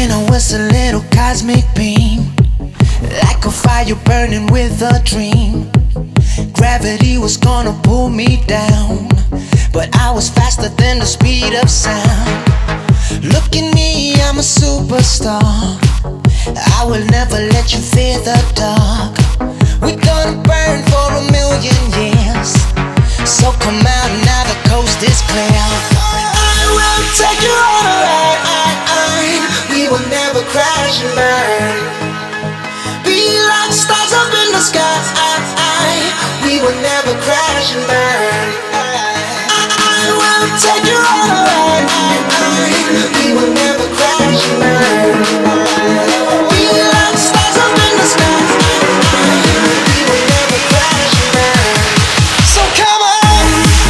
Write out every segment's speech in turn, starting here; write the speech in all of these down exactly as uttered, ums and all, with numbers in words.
when I was a little cosmic beam, like a fire burning with a dream. Gravity was gonna pull me down, but I was faster than the speed of sound. Look at me, I'm a superstar. I will never let you fear the dark. We're gonna burn for a million years, so come out, now the coast is clear. I will take you on a ride. We will never crash and burn. Be like stars up in the sky. We will never crash and burn. I will take you on a ride. We will never crash and burn. Be like stars up in the sky. We will never crash and burn. So come on.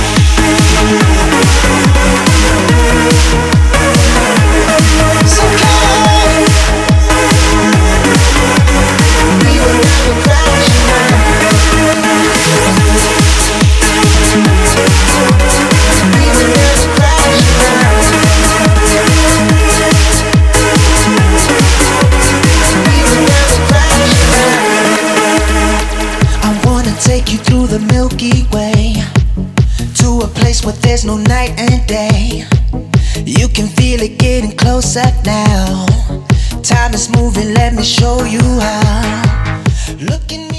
So come on. We will never crash and burn. Take you through the Milky Way, to a place where there's no night and day. You can feel it getting closer now. Time is moving, let me show you how. Look at me.